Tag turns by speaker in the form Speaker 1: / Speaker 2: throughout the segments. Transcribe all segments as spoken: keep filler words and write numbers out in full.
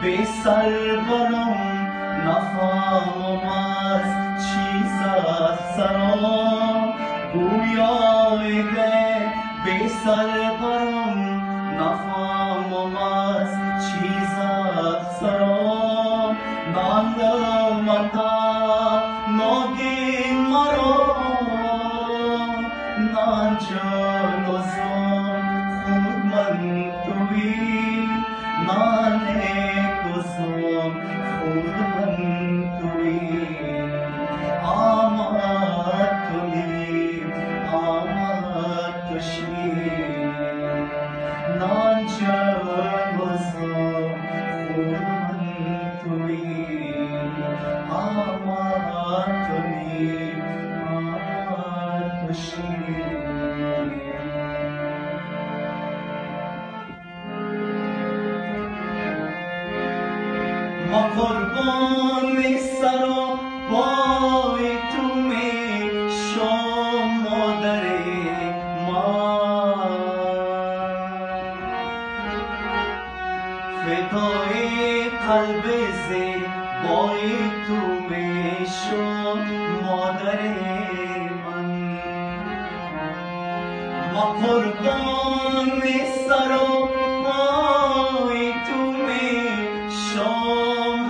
Speaker 1: به سر برم نفهمم از چیز از سرم گویای ده به سر برم نفهمم از چیز از سرم نندمتا ناگین مرا نانجانوزم خود من توی نانکوزم خود من توی آمد توی آمد توشی نانجانوزم خود من توی آمد توی آمد توشی ما قربان سر و پای تو میشم مادر من فدای قلب زیبای تو میشم مادر من ما قربان سر و پای تو میشم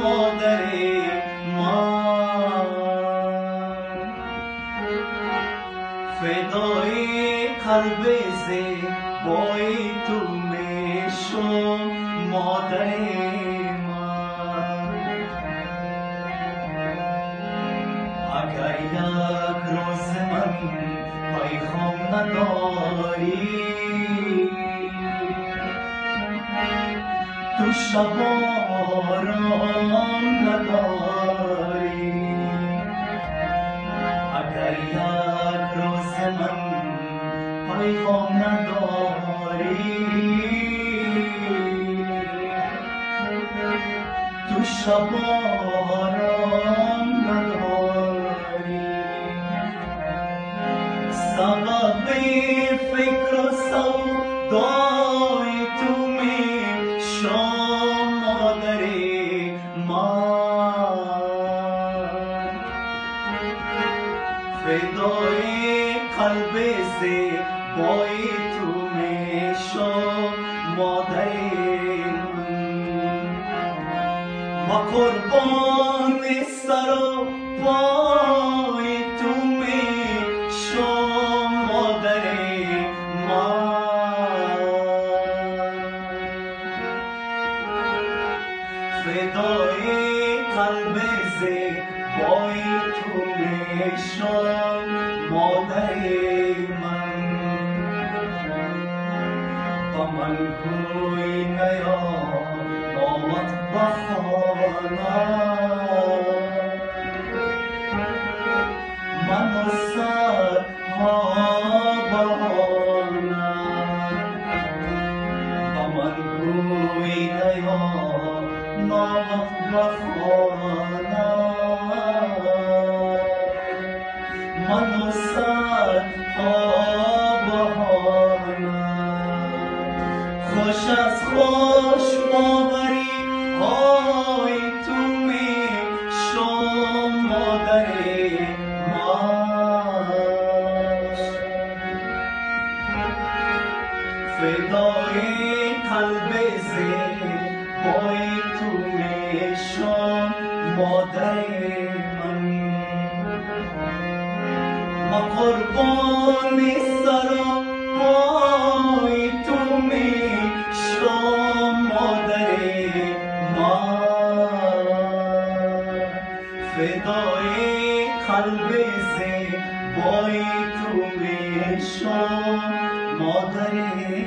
Speaker 1: فدای قلب زیبای تو میشم مادر من اگر یک روز من پیغام نداری تو شبارم نداری اگر یک روز من پیغام نداری تو شبارم نداری سبب فکر و سودای تو میشم مادر من فدای قلب زیبای تو میشم مادر من ما قربان سر و پای تو میشم مادر من فدای قلب زیبای تو میشم مادر من با من گوی نیا آمد بخانه من و سرها بهانه با من گوی نیا آمد بخانه من و سرها بهانه خوش از خوش ماوری های تو میشم مادر من فدای قلب زیبای تو میشم مادر من ما قربان سر و پای تو میشم مادر من فدای قلب زیبای تو میشم مادر